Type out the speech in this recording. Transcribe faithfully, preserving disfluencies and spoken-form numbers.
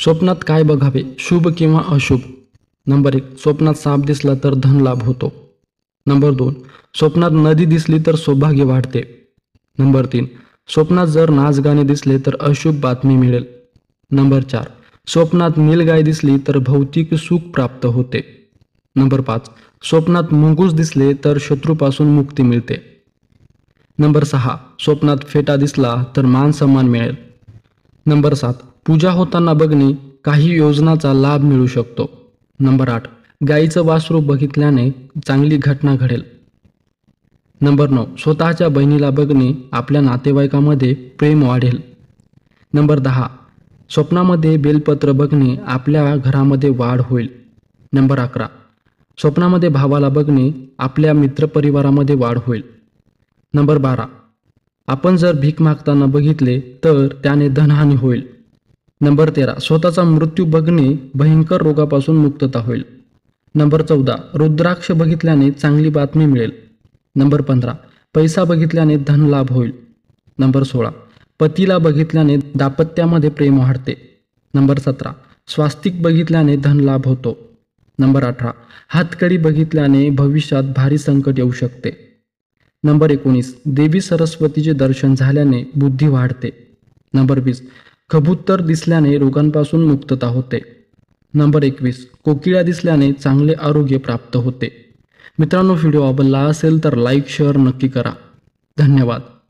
स्वप्नात काय बघावे, शुभ किंवा अशुभ? नंबर एक, स्वप्नात साप दिसला तर धनलाभ होतो. नंबर दोन, स्वप्नात नदी दिसली तर सौभाग्य वाढते. नंबर तीन, स्वप्नात जर नाचगाणे दिसले तर अशुभ बातमी मिळेल. नंबर चार, स्वप्नात नीलगाय दिसली तर भौतिक सुख प्राप्त होते. नंबर पाच, स्वप्नात मुंगूस दिसले तर शत्रूपासून मुक्ती मिळते. नंबर सहा, स्वप्नात फेटा दिसला तर मान सन्मान मिळेल. नंबर सात, पूजा होताना बघणे, काही योजनाचा लाभ मिळू शकतो. नंबर आठ, गाईचं वासरू बघितल्याने चांगली घटना घडेल. नंबर नऊ, स्वतःच्या बहिणीला बघणे, आपल्या नातेवाईकामध्ये प्रेम वाढेल. नंबर दहा, स्वप्नामध्ये बेलपत्र बघणे, आपल्या घरामध्ये वाढ होईल. नंबर अकरा, स्वप्नामध्ये भावाला बघणे, आपल्या मित्रपरिवारामध्ये वाढ होईल. नंबर बारा, आपण जर भीक मागताना बघितले तर त्याने धनहानी होईल. नंबर तेरा, स्वतःचा मृत्यू बघणे, भयंकर रोगापासून मुक्तता होईल. नंबर चौदा, रुद्राक्ष बघितल्याने चांगली बातमी मिळेल. नंबर पंधरा, पैसा बघितल्याने धनलाभ होईल. नंबर सोळा, पतीला बघितल्याने दाम्पत्यामध्ये प्रेम वाढते. नंबर सतरा, स्वास्तिक बघितल्याने धनलाभ होतो. नंबर अठरा, हातकडी बघितल्याने भविष्यात भारी संकट येऊ शकते. नंबर एकोणीस, देवी सरस्वतीचे दर्शन झाल्याने बुद्धी वाढते. नंबर वीस, कबूतर दिसल्याने रोगांपासून मुक्तता होते. नंबर एकवीस, कोकिळा दिसल्याने चांगले आरोग्य प्राप्त होते. मित्रांनो, व्हिडिओ आवडला असेल तर लाईक शेअर नक्की करा. धन्यवाद.